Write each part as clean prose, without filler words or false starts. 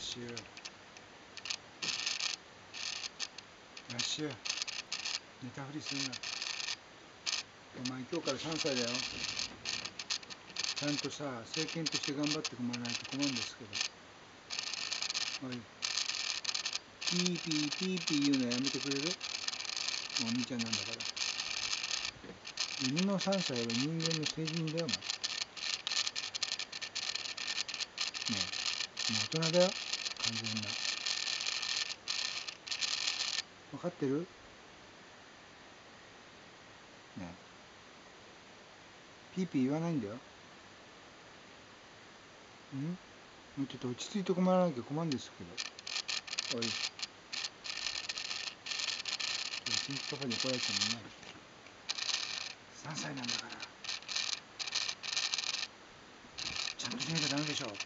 シュラッシュ、寝たふりするな。お前今日から3歳だよ。ちゃんとさ、成犬として頑張ってもらわないと困るんですけど。おい、ピーピーピーピー言うのやめてくれる？お兄ちゃんなんだから。犬の3歳は人間の成人だよ、お前。ねえ、もう大人だよ、完全な。分かってる？ねえ、ピーピー言わないんだよ。もうちょっと落ち着いてもらわなきゃ困るんですけど。おい、一日パパに怒られてもない。3歳なんだから。ちゃんとしなきゃダメでしょ。ち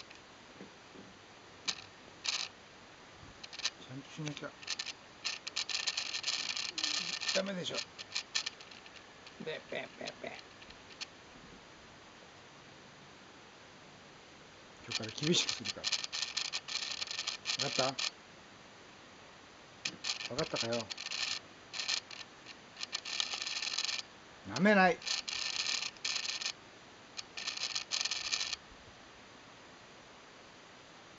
ゃんとしなきゃダメでしょ。べべべべ。今日から厳しくするから。分かった？分かったかよ。なめない。